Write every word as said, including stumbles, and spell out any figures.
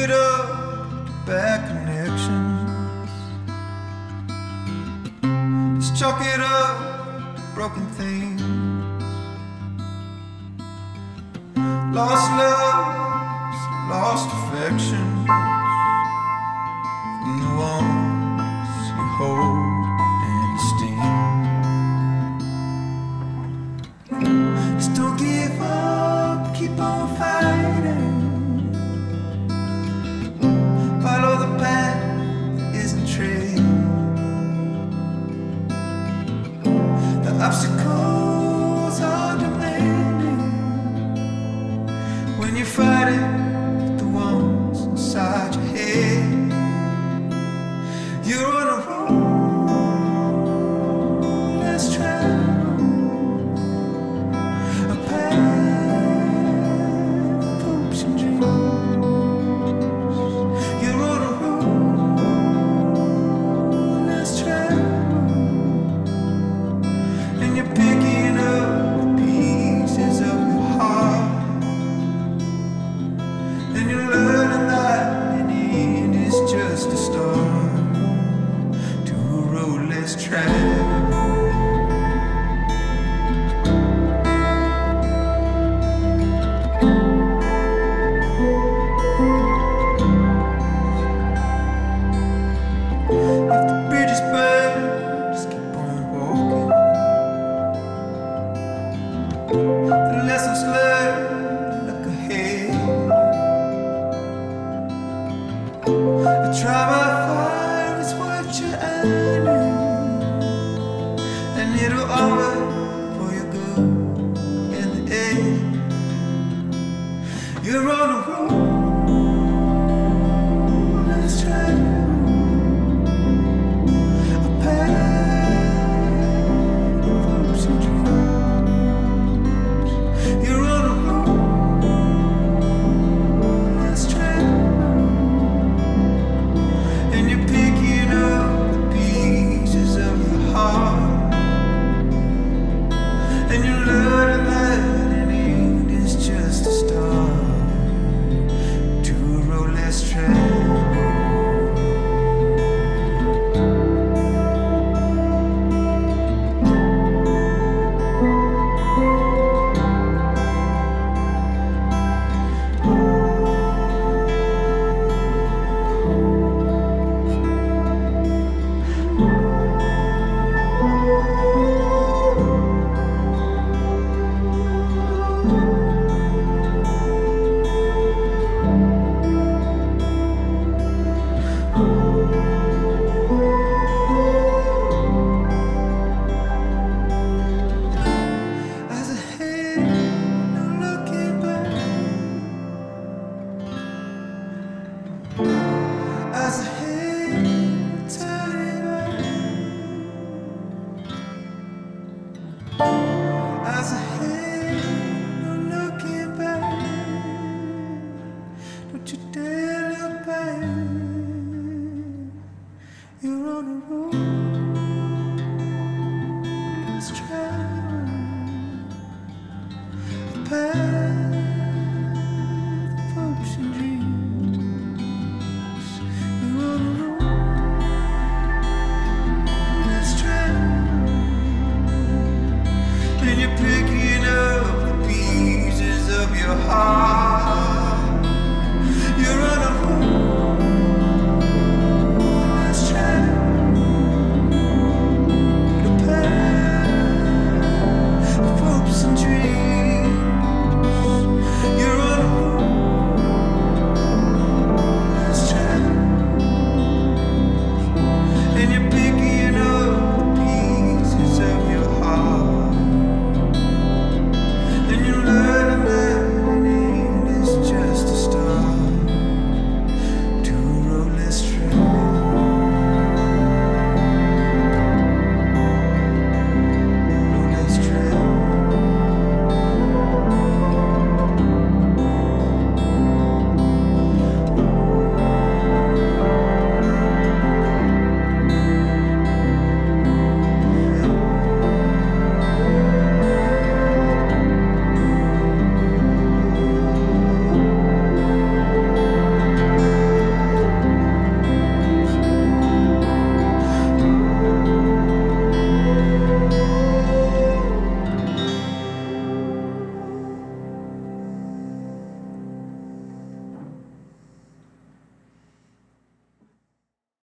it up, bad connections. Just chalk it up, broken things. Lost loves, lost affections from the ones you hold and esteem. Just don't give up, keep on fighting. Follow the path that isn't tread. The obstacles are demanding when you're fighting with the ones inside your head. You're on a road less traveled, a path of hopes and dreams. You're on a road less traveled, and you're picking up the pieces of your heart. And you're learning that in the end is just a start to a road less traveled. If the bridge is burned, just keep on walking. The lessons learned, look ahead. A trial by fire is what you're earning, and it'll all work for your good in the end. You're on a road less traveled, a path of hopes and dreams. You're on a road less traveled, and you're picking up the pieces of your heart. And you're learning that in the end is just a start to a road less traveled.